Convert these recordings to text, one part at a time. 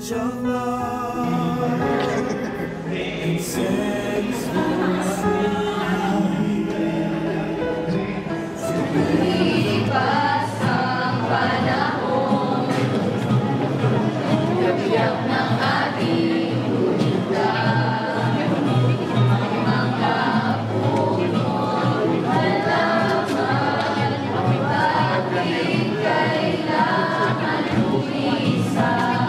message of love and sends Lipas ang panahon, gabiyak ng ating kulita, mga punong halaman, ating kailangan lumisan.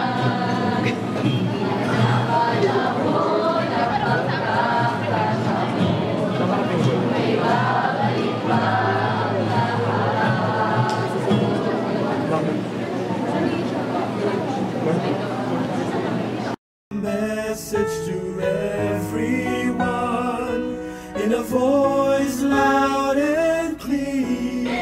Panahon at pagkakataon, may babalik pa. Message to everyone in a voice loud and clear.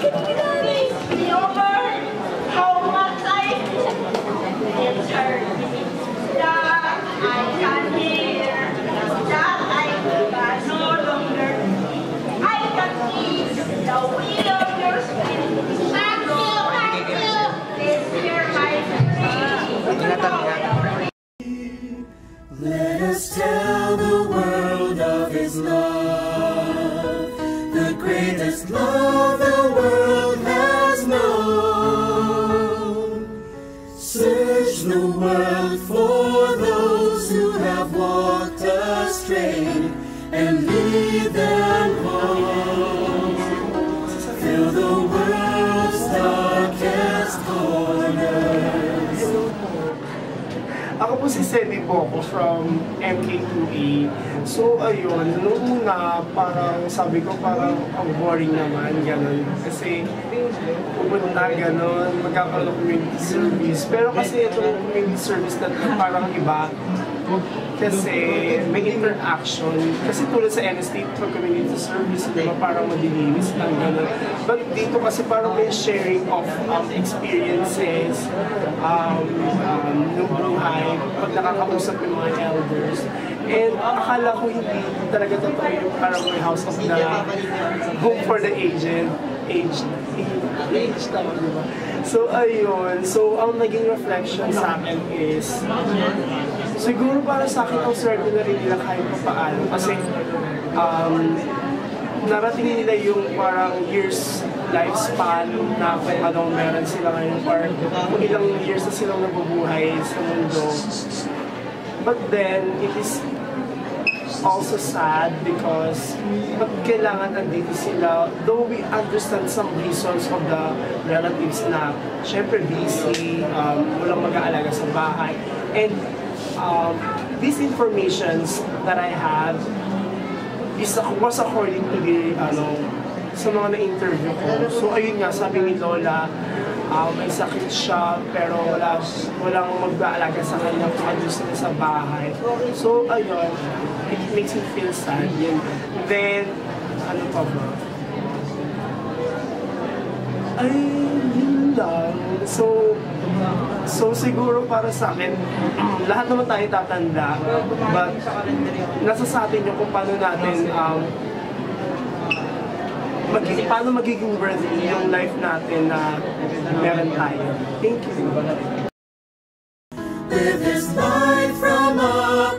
How much I it's hurt that I can hear, that I can no longer. I can see the wheel of your spirit. Thank you. This year my spirit. Let us tell the world of His love, the greatest love the world has known. Search the world for those who have walked astray and lead them home. Fill the world's darkest corners. Ako po si Sedi Boco from MK2A. So ayun, noong una parang sabi ko parang ang boring naman, gano'n. Kasi pupunta gano'n, magkakaroon ng community service. Pero kasi itong community service na parang iba. Kasi may interaction. Kasi tulad sa NST, for community service, di ba parang madilinis lang gano'n. But dito kasi parang may sharing of experiences, ng buhay, pag nakakausap yung mga elders. And akala ko hindi talaga totoo yung parang may house of the home for the aged tama, di ba? So ayun, so ang naging reflection sa akin is siguro para sa akin ang swerte na rin nila kahit pa paano kasi narating nila yung parang years lifespan na kung anong meron sila ngayon or kung ilang years na silang nabubuhay sa mundo. But then, it is also sad because pag kailangan nandito sila, though we understand some reasons of the relatives na syempre busy, walang mag-aalaga sa bahay. And these informations that I have was according to the sa mga na-interview ko. So ayun nga, sabi ni Lola, may sakit siya pero walang mag-aalaga sa kanya kung ano sila sa bahay. So ayun, it makes me feel sad. Then, ano pa ba? Ay, yun lang. So siguro para sa akin, lahat naman tayo tatanda, but nasa sa atin yung kung paano natin paano magiging worthy yung life natin na meron tayo. Thank you. With His light from up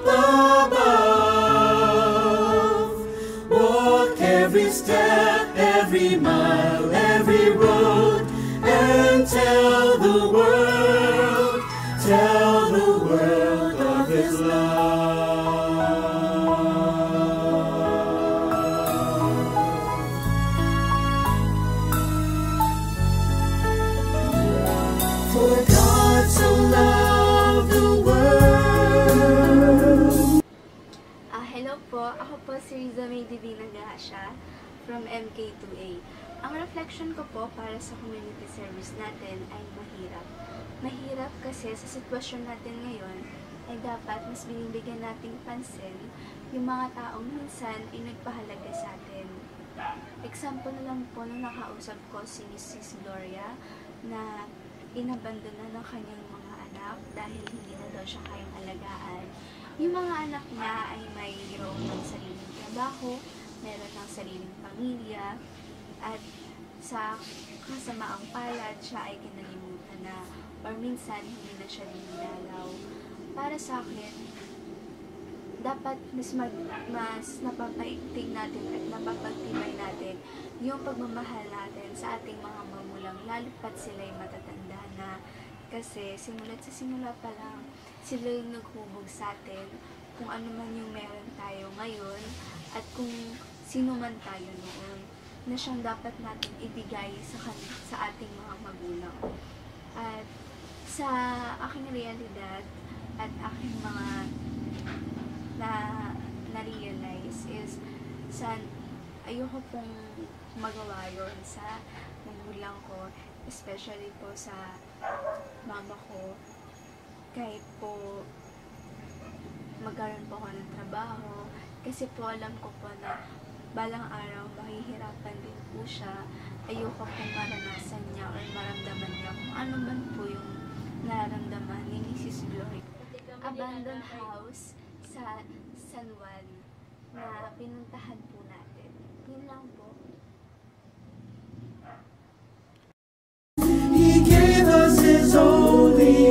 above, walk every step, every mile, every road, and tell the world of His love. For God so loved the world. Hello po, ako po si Riza May Divina Gracia from MK2A. Ang reflection ko po para sa community service natin ay mahirap. Mahirap kasi sa sitwasyon natin ngayon ay dapat mas binibigyan nating pansin yung mga taong minsan ay nagpahalaga sa atin. Example na lang po nung nakausap ko si Mrs. Gloria na inabandona ng kanyang mga anak dahil hindi na daw siya kayang alagaan. Yung mga anak niya ay mayroon ng sariling trabaho, meron ng sariling pamilya, at sa kasamaang palad siya ay kinalimutan na or minsan hindi na siya dinalaw. Para sa akin, dapat mas napapaigting natin at napapagtibay natin yung pagmamahal natin sa ating mga magulang, lalo pat sila'y matatanda na. Kasi simula't sa simula pa lang, sila yung naghubog sa atin kung ano man yung meron tayo ngayon at kung sino man tayo noon, na siyang dapat natin ibigay sa ating mga magulang. At sa aking realidad at aking mga na-realize is ayoko pong magawa yun sa magulang ko, especially po sa mama ko. Kahit po magkaroon po ako ng trabaho, kasi po alam ko po na balang araw mahihirapan din po siya. Ayoko pong maranasan niya or maramdaman niya kung ano man po yung nararamdaman ni Mrs. Glory. Abandoned house sa San Juan na pinuntahan po natin. Yun lang po. He gave us His only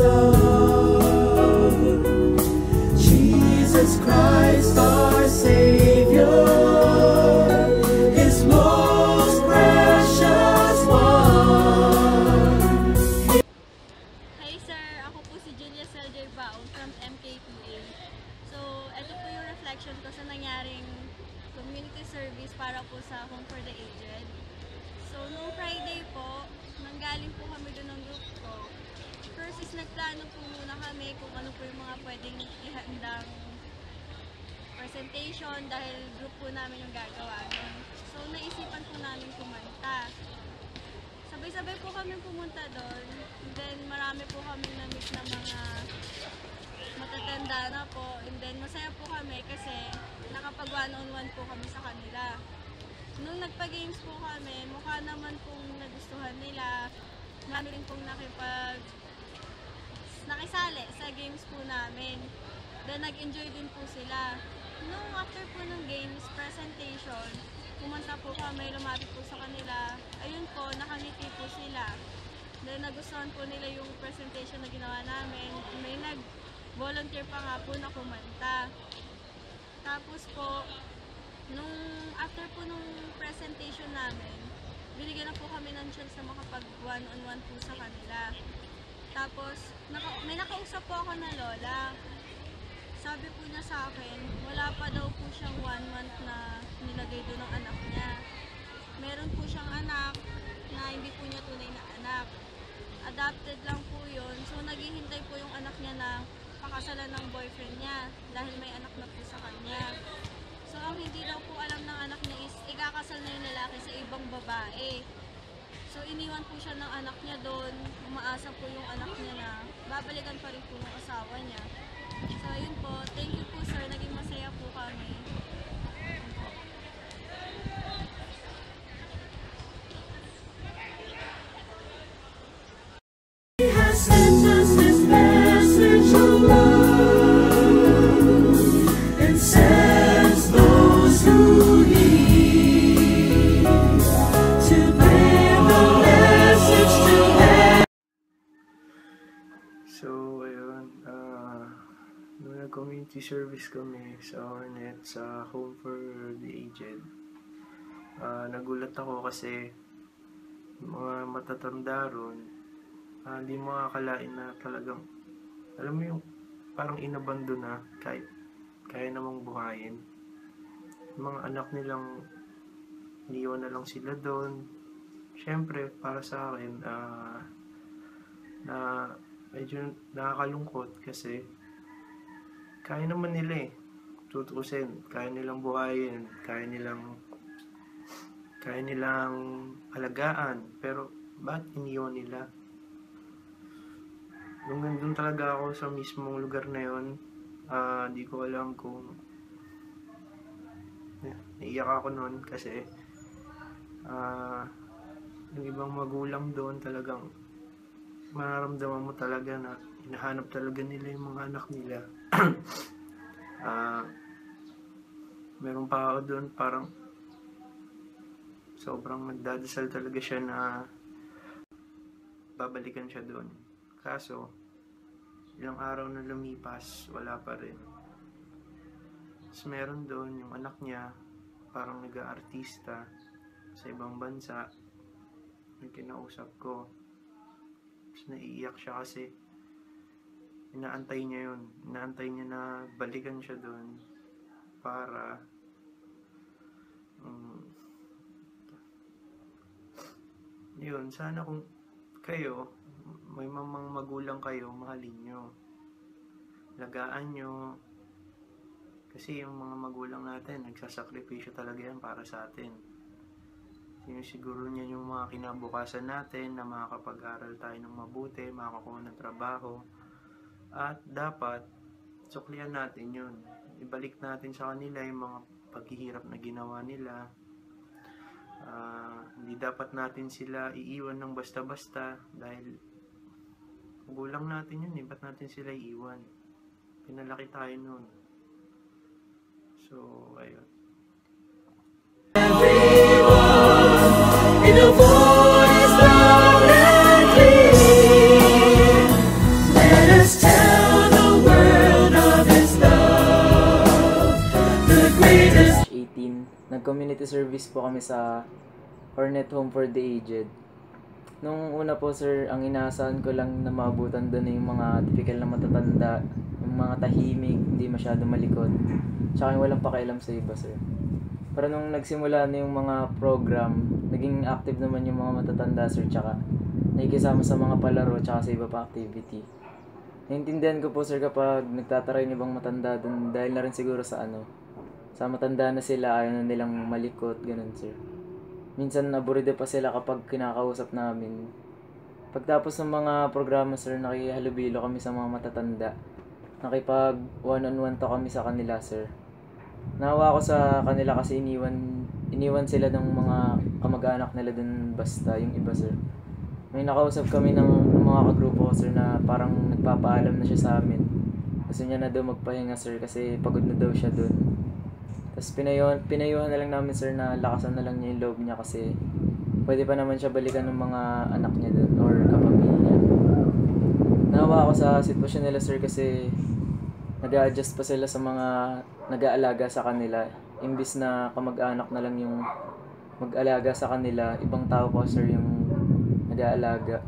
Son, Jesus Christ our Savior, His most precious one. Hi sir, ako po si Julia Selday Baon from MK2A. So, ito po yung reflection ko sa nangyaring community service para po sa Home for the Aged. So, noong Friday po, nanggaling po kami doon ng group ko. First is nagplano po muna kami kung ano po yung mga pwedeng ihandang presentation dahil group po namin yung gagawa nun. So, naisipan po namin kumanta. Sabay-sabay po kami pumunta doon. Then, marami po kami na-meet na mga matatanda na po. And then, masaya po kami kasi nakapag one-on-one po kami sa kanila. Nung nagpa-games po kami, mukha naman pong nagustuhan nila. Marami rin pong nakisali sa games po namin. Then, nag-enjoy din po sila. Nung after po ng games presentation, pumunta po kami, lumapit po sa kanila. Ayun po, nakangiti po sila. Then, nagustuhan po nila yung presentation na ginawa namin. May nag-volunteer pa nga po na kumanta. Tapos po, after po nung presentation namin, binigyan na po kami ng chance na makapag one-on-one po sa kanila. Tapos, may nakausap po ako na lola. Sabi po niya sa akin, wala pa daw po siyang 1 month na nilagay doon ng anak niya. Meron po siyang anak na hindi po niya tunay na anak. Adopted lang po yun. So, naghihintay po yung anak niya na pakasalan ng boyfriend niya dahil may anak na po sa kanya. So, ang hindi daw po alam ng anak niya is ikakasal na yung lalaki sa ibang babae. So, iniwan po siya ng anak niya doon. Umaasa po yung anak niya na babalikan pa rin po ng asawa niya. So, ayun po. Thank you po, sir. Naging masaya po kami. He has sent us His message of love and sends those who heed to bring the message to them. So, ayun, nung nag-community service kami sa Hornet, sa Home for the Aged, nagulat ako kasi mga matatanda ron, hindi mo akalain na talagang, alam mo yung parang inabandon na kahit kaya namang buhayin. Yung mga anak nilang iniwan na lang sila doon. Siyempre, para sa akin, na medyo nakakalungkot kasi kaya naman nila tutuusin, kaya nilang buhayin, kaya nilang alagaan, pero bakit iniwan nila? Nung nandun talaga ako sa mismong lugar na yun, di ko alam kung naiyak ako noon kasi yung ibang magulang doon talagang mararamdaman mo talaga na hinahanap talaga nila yung mga anak nila. Meron pa ako doon parang sobrang nagdadasal talaga siya na babalikan siya doon. Kaso, ilang araw na lumipas, wala pa rin. Tapos meron doon yung anak niya, parang nag-aartista sa ibang bansa, yung kinausap ko. Tapos naiiyak siya kasi inaantay niya yun. Inaantay niya na balikan siya doon para yun, sana kung kayo, may mamang magulang kayo, mahalin nyo. Lagaan nyo. Kasi yung mga magulang natin, nagsasakripisyo talaga yan para sa atin. Siguro niya yung mga kinabukasan natin na makakapag-aral tayo ng mabuti, makakuha ng trabaho. At dapat, suklian natin yun. Ibalik natin sa kanila yung mga paghihirap na ginawa nila. Hindi dapat natin sila iiwan ng basta-basta dahil magulang natin yun, ba't natin sila iiwan? Pinalaki tayo nun. So, ayun. In a voice loud and clear, let us tell the world of His love, the greatest. 18, nag-community service po kami sa Hornet Home for the Aged. Nung una po sir, ang inaasahan ko lang na maabutan doon yung mga typical na matatanda, yung mga tahimik, hindi masyado malikot, tsaka yung walang pakialam sa iba sir. Pero nung nagsimula na yung mga program, naging active naman yung mga matatanda sir, tsaka nakikisama sa mga palaro tsaka sa iba pa activity. Naintindihan ko po sir kapag nagtataray yung ibang matanda doon dahil na rin siguro sa sa matanda na sila, ayaw na nilang malikot, ganun sir. Minsan naburida pa sila kapag kinakausap namin. Pagtapos ng mga programa sir, nakihalubilo kami sa mga matatanda. Nakipag one-on-one to kami sa kanila sir. Nahawa ko sa kanila kasi iniwan sila ng mga kamag-anak nila dun basta, yung iba sir. May nakausap kami ng mga kagrupo ko sir na parang nagpapaalam na siya sa amin. Gusto niya na daw magpahinga sir kasi pagod na daw siya dun. Tapos pinayuhan na lang namin sir na lakasan na lang niya yung loob niya kasi pwede pa naman siya balikan ng mga anak niya dun or kapamilya. Nahawa ako sa sitwasyon nila sir kasi nag-a-adjust pa sila sa mga nag-aalaga sa kanila. Imbis na kamag-anak na lang yung mag-alaga sa kanila, ibang tao po sir yung nag-aalaga.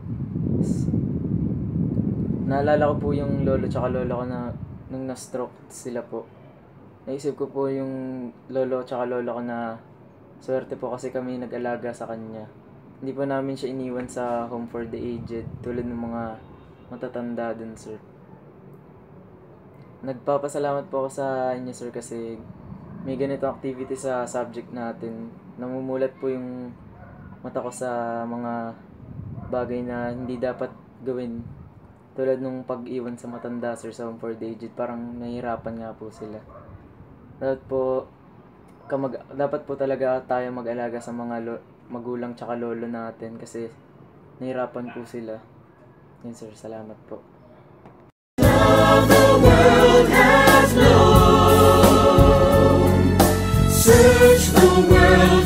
Naalala ko po yung lolo tsaka lola ko na nung na-stroke sila po. Naisip ko po yung lolo tsaka lola ko na swerte po kasi kami nag-alaga sa kanya. Hindi po namin siya iniwan sa home for the aged tulad ng mga matatanda dun sir. Nagpapasalamat po ako sa inyo sir kasi may ganito activity sa subject natin. Namumulat po yung mata ko sa mga bagay na hindi dapat gawin. Tulad nung pag-iwan sa matanda sir sa home for the aged, parang nahihirapan nga po sila. Dapat po talaga tayo mag-alaga sa mga magulang tsaka lolo natin kasi nahihirapan po sila. Yun sir, salamat po. The world has known. Search the world